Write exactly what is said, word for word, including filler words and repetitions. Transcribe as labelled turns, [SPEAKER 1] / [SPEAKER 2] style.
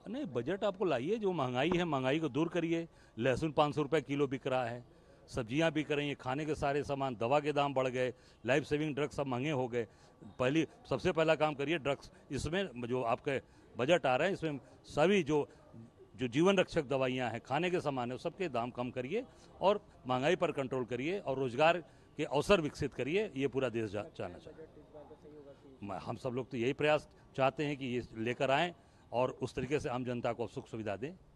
[SPEAKER 1] नहीं, बजट आपको लाइए, जो महंगाई है महंगाई को दूर करिए। लहसुन पाँच सौ रुपये किलो बिक रहा है, सब्जियां बिक रही हैं, खाने के सारे सामान, दवा के दाम बढ़ गए, लाइफ सेविंग ड्रग्स सब महंगे हो गए। पहली सबसे पहला काम करिए ड्रग्स, इसमें जो आपके बजट आ रहे हैं इसमें सभी जो जो जीवन रक्षक दवाइयाँ हैं, खाने के सामान है, सबके दाम कम करिए और महंगाई पर कंट्रोल करिए और रोजगार के अवसर विकसित करिए। ये पूरा देश चाहना चाहिए। हम सब लोग तो यही प्रयास चाहते हैं कि ये लेकर आएँ और उस तरीके से आम जनता को सुख सुविधा दें।